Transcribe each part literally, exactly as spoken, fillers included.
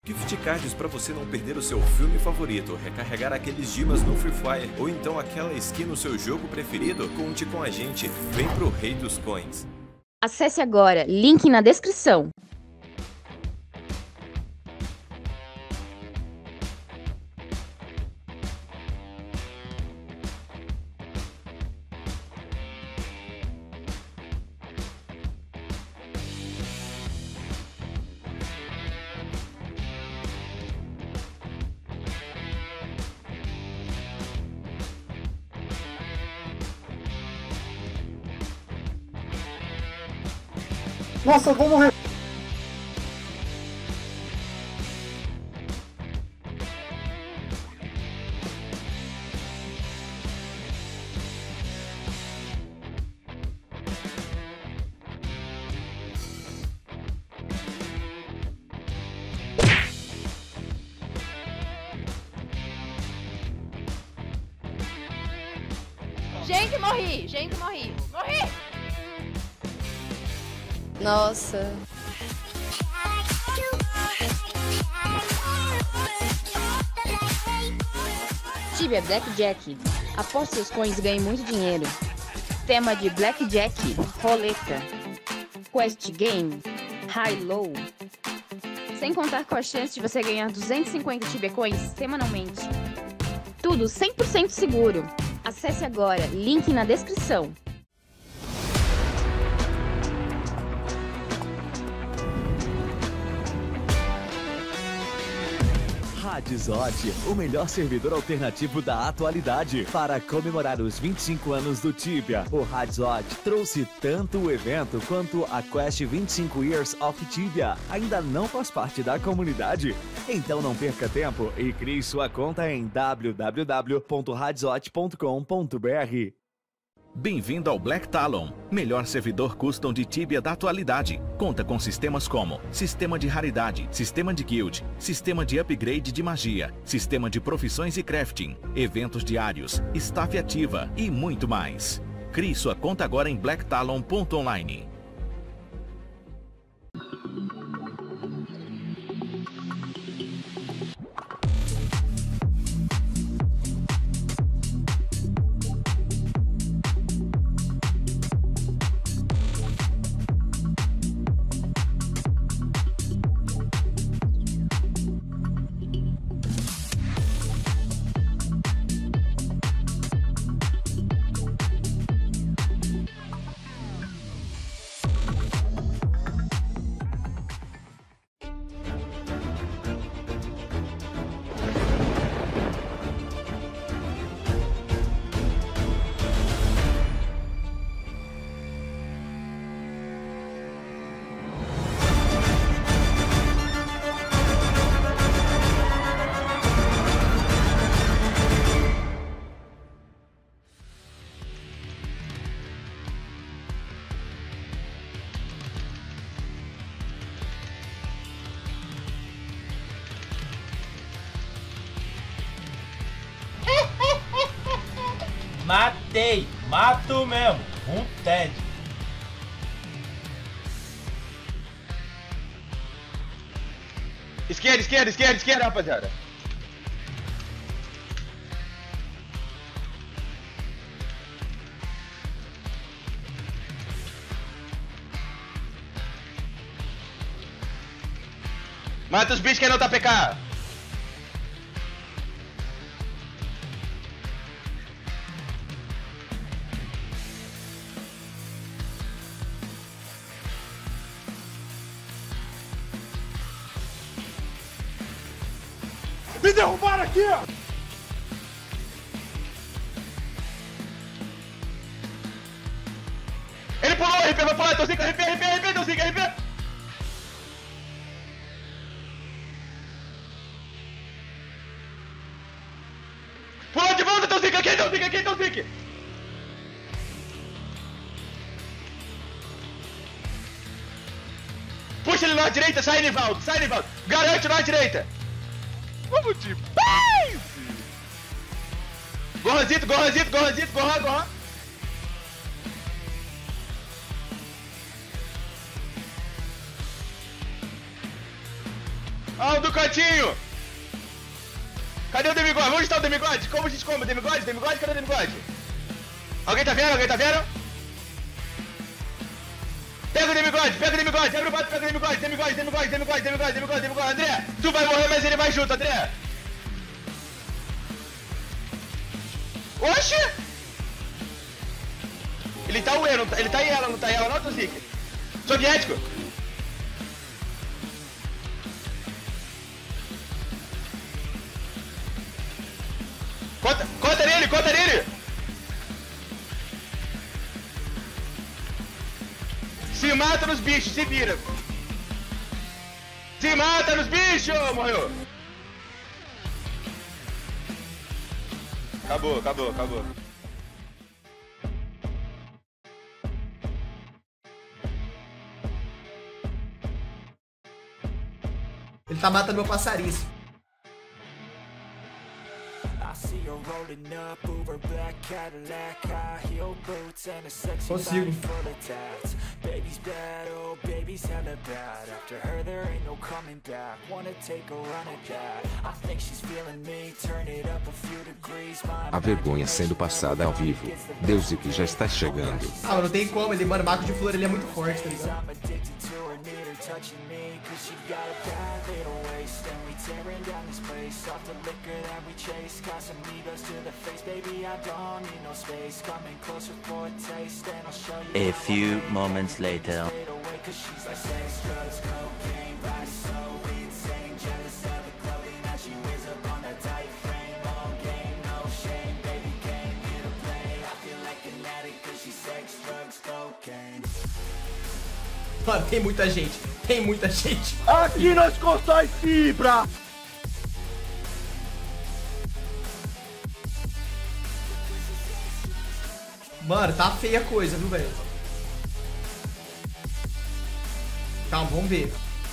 Gift cards para você não perder o seu filme favorito, recarregar aqueles dimas no Free Fire ou então aquela skin no seu jogo preferido? Conte com a gente, vem pro Rei dos Coins. Acesse agora, link na descrição. Nossa, eu vou morrer. Gente, morri! Gente, morri! Morri! Nossa. Tibia Blackjack. Aposte seus coins e ganhe muito dinheiro. Tema de Blackjack, roleta, Quest Game, High Low. Sem contar com a chance de você ganhar duzentos e cinquenta Tibia Coins semanalmente. Tudo cem por cento seguro. Acesse agora, link na descrição. Hadzot, o melhor servidor alternativo da atualidade. Para comemorar os vinte e cinco anos do Tibia, o Hadzot trouxe tanto o evento quanto a Quest vinte e cinco Years of Tibia. Ainda não faz parte da comunidade? Então não perca tempo e crie sua conta em w w w ponto hadzot ponto com ponto b r. Bem-vindo ao Black Talon, melhor servidor custom de Tibia da atualidade. Conta com sistemas como sistema de raridade, sistema de guild, sistema de upgrade de magia, sistema de profissões e crafting, eventos diários, staff ativa e muito mais. Crie sua conta agora em black talon ponto online. Matei! Mato mesmo! Um Ted! Esquerda, esquerda, esquerda, esquerda, rapaziada! Mata os bichos que não tá P K! Me derrubaram aqui, ó! Ele pulou, R P, vai pular, então fica, R P, R P, R P, então fica, R P! Pulou de volta, então fica aqui, então fica aqui, então fica! Puxa ele na direita, sai Nivaldo, sai Nivaldo! Garante na direita! Vamos de base! Gorrazito, gorrazito, gorrazito, gorra, gorra! Ah, o do cantinho! Cadê o Demigod? Onde está o Demigod? Como a gente come? Demigod? Demigod? Cadê o Demigod? Alguém tá vendo? Alguém tá vendo? Pega o Demigod! Pega o Demigod! Abre o bato, pega o Demigod! Demigod, Demigod, Demigod, Demigod, Demigod, Demigod! André! Tu vai morrer, mas ele vai junto, André! Oxi! Ele tá o E, não tá, ele tá em ela, não tá em ela, não, Tuzik? Soviético! Conta, conta nele, conta nele! Se mata nos bichos, se vira! Se mata nos bichos! Morreu! Acabou, acabou, acabou. Ele tá matando meu passarinho. Consigo. A vergonha sendo passada ao vivo. Deus e que já está chegando. Ah, não tem como, ele, mano, Marco de Flor, ele é muito forte, tá ligado? A few moments later. Mano, tem muita gente, tem muita gente. Aqui nós constrói fibra. Mano, tá feia a coisa, viu, velho? Calma, vamos ver.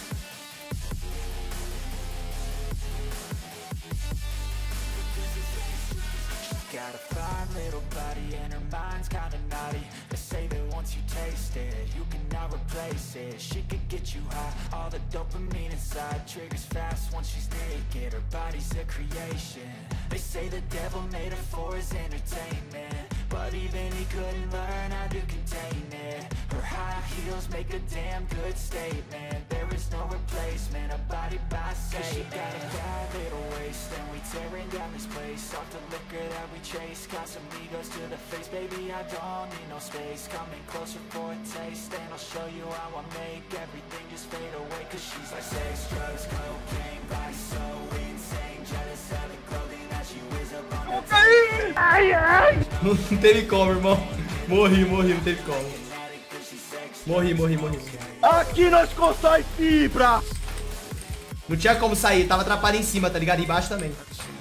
She could get you high, all the dopamine inside triggers fast once she's naked. Her body's a creation. They say the devil made her for his entertainment, but even he couldn't learn how to contain it. Her high heels make a damn good statement. There is no replacement, a body by Satan. She got a bad little waist, and we tearing down this place off the liquor that we chase. Got some egos to the face, baby, I don't need no space. Coming closer for a taste, and I'll show you how I make everything just fade away. Cause she's like sex, drugs, cocaine, body so insane, jealous of the clothing that she wears up on her. Ai, ai! Não teve como, irmão. Morri, morri, não teve como. Morri, morri, morri. Aqui nós constrói fibra. Não tinha como sair, tava atrapalhado em cima, tá ligado? E embaixo também.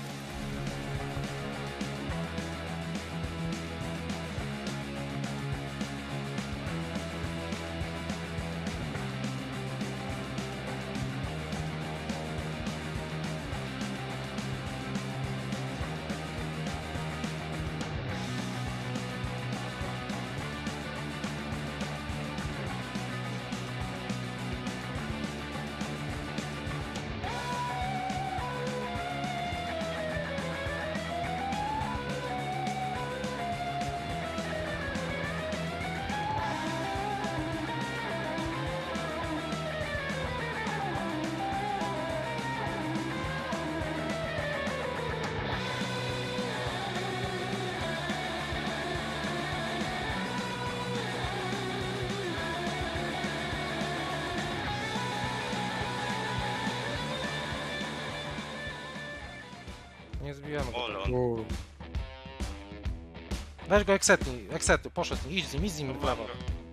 Nie zbijamy go. Weź go, eksetnij, eksetnij, poszedł, idź z nim, idź z nim w prawo.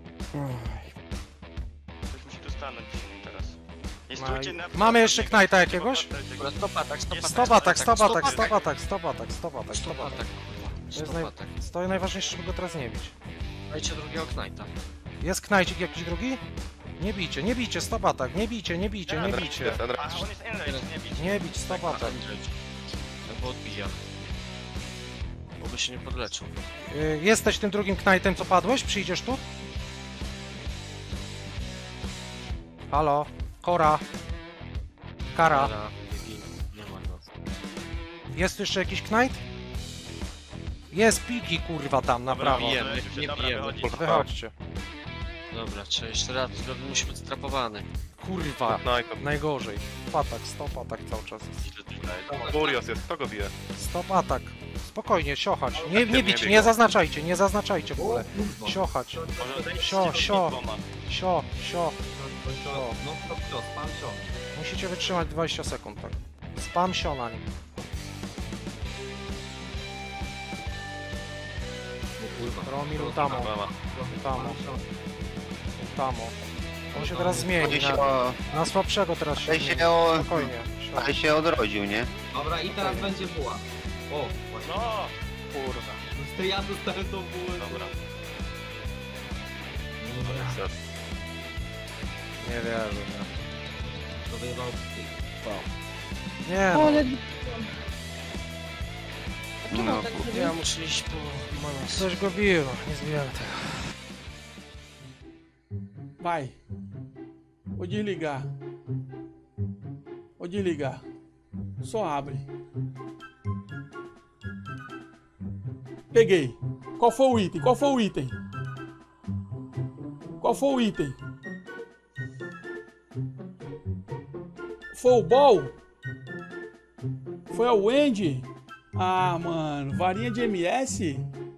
Ktoś musi tu stanąć teraz. Nie stójcie na... Mamy jeszcze knajta jakiegoś? Stop atak, stop atak, Stop atak, stop atak, stop atak, stop atak, stop atak, stop atak. To jest naj... to jest najważniejsze, żeby go teraz nie bić. Dajcie drugiego knajta. Jest knajcik jakiś drugi? Nie bijcie, nie bijcie, stop atak, nie bijcie, nie bijcie, nie bijcie. Nie bić, stop atak. Bo odbija. Bo by się nie podleczył. Yy, jesteś tym drugim knajtem, co padłeś? Przyjdziesz tu? Halo? Kora? Kara. Dobra, nie ma nas. Jest tu jeszcze jakiś knight? Jest piki kurwa tam na Dobra, prawo. bijemy, nie bijemy. Wychodźcie. Dobra, trzeba jeszcze raz, musi być strapowany. Kurwa, najgorzej. Atak, stop atak cały czas jest. Furios jest, kto go bije? Stop atak. Spokojnie, siochać. Nie, nie nie bić, bij nie go. zaznaczajcie, nie zaznaczajcie w ogóle. Siochać. Sio, sio, sio, sio. No stop, sio, spam sio. Musicie wytrzymać dwadzieścia sekund, tak. Spam sio na nim. Romi Lutamo. Lutamo. Lutamo. On się teraz zmieni Chodzi się na, o- na słabszego teraz się Ale zmieni. się o- Spokojnie. sio. Ale się odrodził, nie? Dobra, i teraz będzie buła. O, właśnie. No, kurwa. To ja dostałem tą bułę. Dobra. Nie wierzę, nie. To wyjebał Nie no. Ale... No, Ja muszę iść po manas. Coś go biło, nie zbijamy tego. Vai. Vou desligar. Vou desligar. Só abre. Peguei. Qual foi o item? Qual foi o item? Qual foi o item? Foi o ball? Foi a Wendy? Ah, mano. Varinha de M S?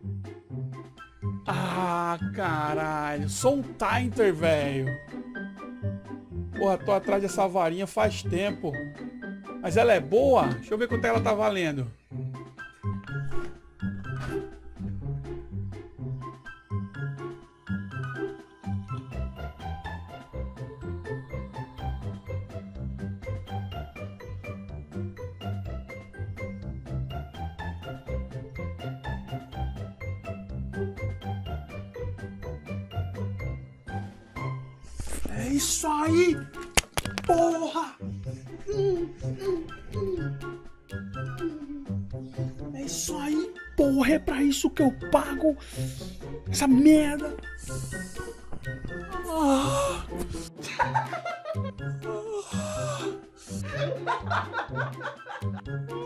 Ah, caralho. Só um Tinder, velho. Porra, tô atrás dessa varinha faz tempo. Mas ela é boa? Deixa eu ver quanto ela tá valendo. É isso aí! Porra! Hum, hum, hum. É isso aí, porra! É pra isso que eu pago essa merda! Ah. Ah.